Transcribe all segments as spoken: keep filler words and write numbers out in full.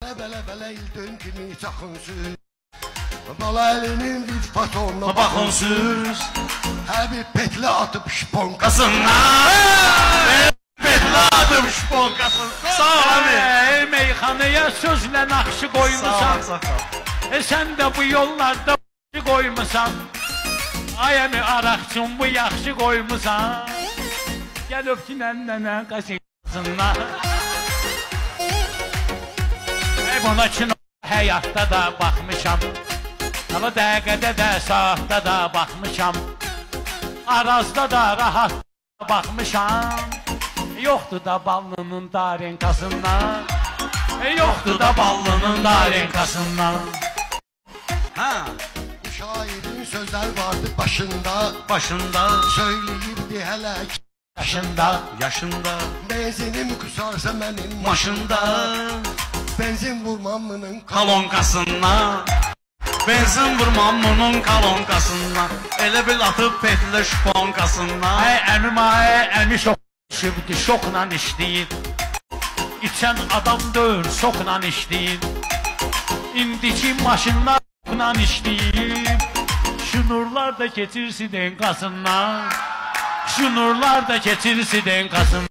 Bələ-bələ ildün kimi çaxınsız Bala əlinin bir fatonuna baxınsız Həbib petlə atıb şponkasından Petlə atıb şponkasından Sağ ol abi Meyxanaya sözlə naxşı qoymusan E sən də bu yollarda qoymusan Ay əmi araqçın bu yaxşı qoymusan Gəl öpkün ənnənə qaşınsınlar Buna kino həyatda da baxmışam Hala dəqiqədə də saatda da baxmışam Arazda da rahat baxmışam Yoxdur da ballının darenkasından Yoxdur da ballının darenkasından Ha Bu şairin sözlər vardı başında Başında Söyləyirdi hələ Yaşında Yaşında Benzinim kusarsa mənim Maşında Benzin vurmam bunun kalonkasından Benzin vurmam bunun kalonkasından Elə bil atıb petlə şponkasından Ay əmim ay əmi şok Şıbdı şokla işləyir İçən adam döyür şokla işləyir İndiki maşınlar şokla işləyir Şu nurlar da keçir sidenkasından Şu nurlar da keçir sidenkasından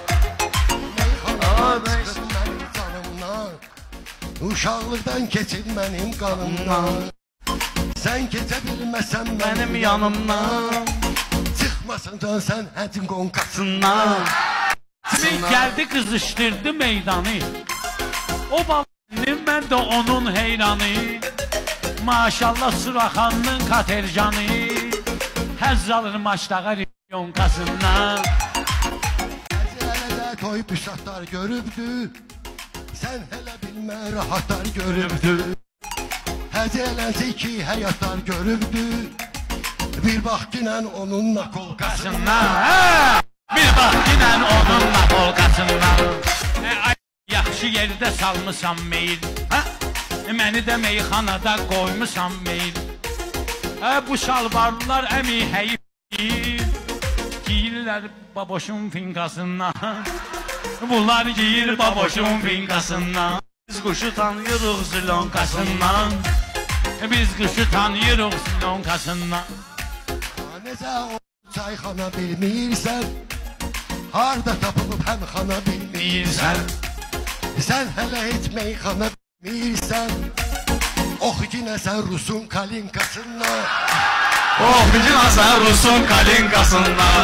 Uşaqlıqdan keçir mənim qanımdan Sən keçə bilməsən mənim yanımdan Çıxmasıncan sən həcin qonkasından Kimin gəldi qızışdırdı meydanı O balanın mən də onun heyranı Maşallah Suraxanın katercanı Həzz alır maçdağa yonkasından Həzələdə toy büsatlar görübdü Sən hələ bilmə rahatlar görübdü Həzələnsi ki həyatlar görübdü Bir bax ginən onun nakolkasından Bir bax ginən onun nakolkasından Yaxşı yerdə salmışam meyil Məni də meyxanada qoymuşam meyil Bu şalvarlar əmi həyif Giyirlər baboşun finkasından Bunlar giyir baboşun finkasından Biz quşu tanıyırıq zilonkasından Biz quşu tanıyırıq zilonkasından Necə o çayxana bilmirsən Harda tapılıb həmxana bilmirsən Sən hələ heç meyxana bilmirsən Ox ginə sən Rusun kalinkasından Oh ginə sən Rusun kalinkasından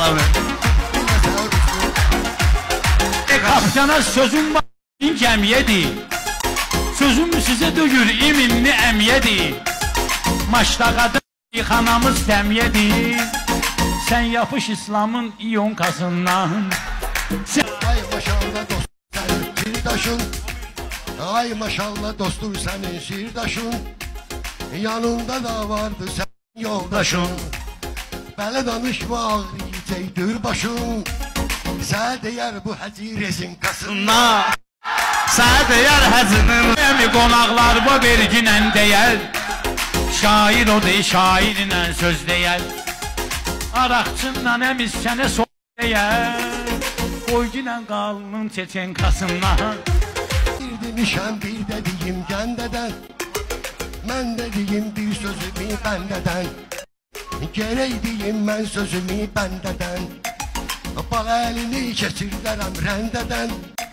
Kapitana sözüm var, gəmiyedir Sözüm sizə döyür, iminli əmiyedir Maçdaqada xanamız təmiyedir Sən yapış İslamın iyonkasından Ay maşallah dostum sənin sirdaşın Ay maşallah dostum sənin sirdaşın Yanında da vardı sənin yoldaşın Bələ danışma ağrıyacaqdır başın Sənə deyər bu həci rezinkasından Sənə deyər həzinin Əmi qonaqlar bu verginən deyər Şair o dey, şairinlə söz deyər Araqçından əmi sənə soy deyər Qoyginən qalının çeçenkasından Bir demişəm bir də deyim gəndədən Mən də deyim bir sözümü bəndədən Gerək deyim mən sözümü bəndədən Bal əlini keçirdərəm rəndədən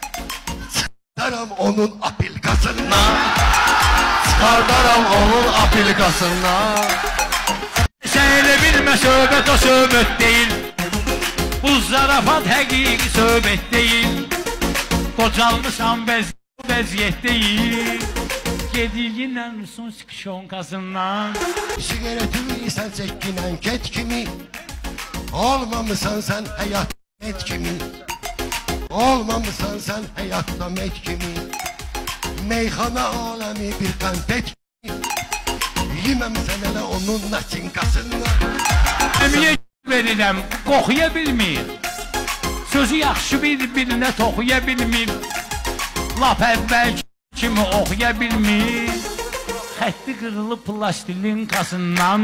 Çıxdaram onun apilkasından Çıxardaram onun apilkasından Sən elə bilmə söhbət o söhbət deyil Bu zarafat həqiqi söhbət deyil Qocalmışam vəziyyət deyil Gedirginlə Rusun skişonkasından Sigaretimi sən çəkkinən ket kimi Olmamısan sən həyat met kimi Olmamısan sən həyatda met kimi Meyxana aləmi bir qənfet kimi Yeməmsən elə onun naçinkasından Əmiyə verirəm, qoxuya bilmir Sözü yaxşı bir-birinə toxuya bilmir Lap əvvəl kimi oxuya bilmir Xətti qırılıb plastilin kasından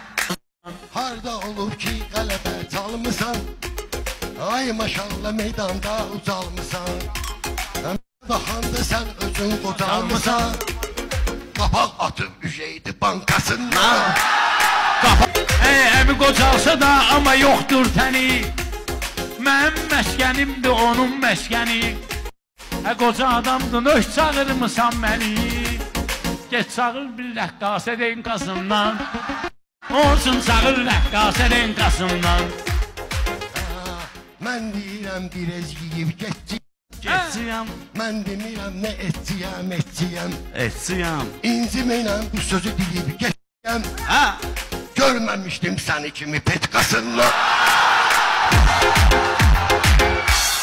Harda olub ki qələbə çalmısan Ay maşallah meydanda ucalmısan Baxanda sən özün qocalmısan. Qapaq atıb üşeydi bankasından. Ey, əmi qocalsa da amma yoxdur təni. Mənim məskənimdir onun məskəni. Hə qoca adamdın, öş çağırmısan məni. Geç çağır bir rəqqasə renkasından. Olsun çağır rəqqasə renkasından. Mən deyirəm bir ezgiyib getciyəm. Geçsiyəm, Mən demirəm nə etciyəm, etciyəm. etsiyəm. İncimlə bu sözü deyib getciyəm. Hə, Görməmişdim səni kimi petkasından.